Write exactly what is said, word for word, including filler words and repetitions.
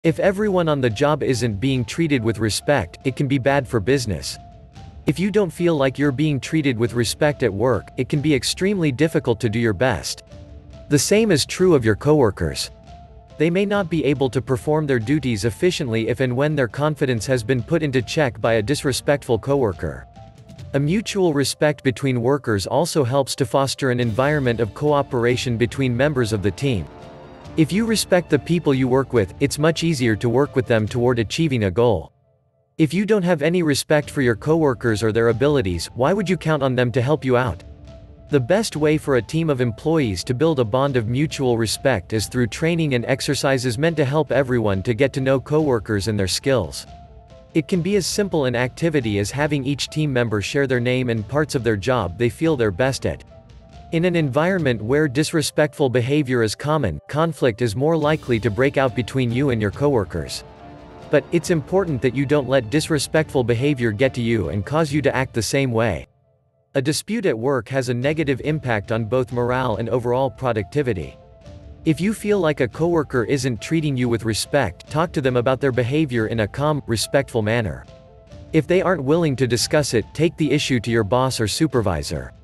If everyone on the job isn't being treated with respect, it can be bad for business. If you don't feel like you're being treated with respect at work, it can be extremely difficult to do your best. The same is true of your coworkers. They may not be able to perform their duties efficiently if and when their confidence has been put into check by a disrespectful coworker. A mutual respect between workers also helps to foster an environment of cooperation between members of the team. If you respect the people you work with, it's much easier to work with them toward achieving a goal. If you don't have any respect for your coworkers or their abilities, why would you count on them to help you out? The best way for a team of employees to build a bond of mutual respect is through training and exercises meant to help everyone to get to know coworkers and their skills. It can be as simple an activity as having each team member share their name and parts of their job they feel they're best at. In an environment where disrespectful behavior is common, conflict is more likely to break out between you and your coworkers. But, it's important that you don't let disrespectful behavior get to you and cause you to act the same way. A dispute at work has a negative impact on both morale and overall productivity. If you feel like a coworker isn't treating you with respect, talk to them about their behavior in a calm, respectful manner. If they aren't willing to discuss it, take the issue to your boss or supervisor.